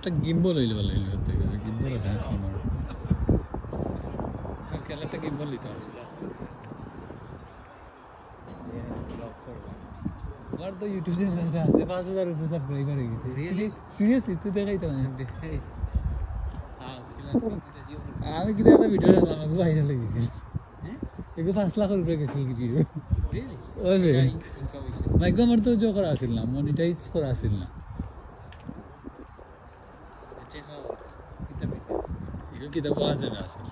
একটা গিম্বল হইলে ভালো হইলো সত্যি কথা গিম্বল আছে আমার খেলে একটা গিম্বল নিতে হবে আমার তো ইউটিউব চ্যানেলটা আছে 5000 উপরে সাবস্ক্রাইবার হয়ে গেছে সিরিয়াসলি তুই দেখাইতে না দেখাই আমি কি একটা ভিডিও দেখলাম আমাকে ভাইরাল হয়ে গেছে এগুলো 5 লাখের উপরে গেছিল কি ভিডিও একদম আমার তো জো করা আসিল না মনিটাইজ করা আসিল না এগুলো কিতাব আছে না আসিল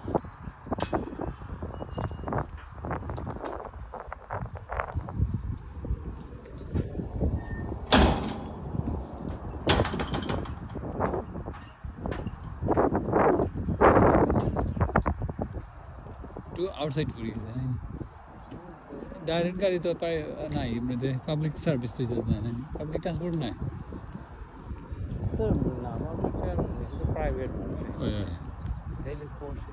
outside for you direct गाड़ी तो ना ही अपने public service तो जाता है public transport ना है sir ना public is private oh yeah daily course